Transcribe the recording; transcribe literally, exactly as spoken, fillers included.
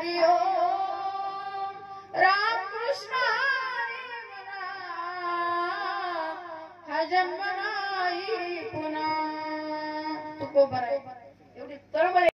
हरि ओम राम कृष्ण हरी म्हणा हा जन्म नाही पुन्हा तुकोबर आहे एवढी तळमळ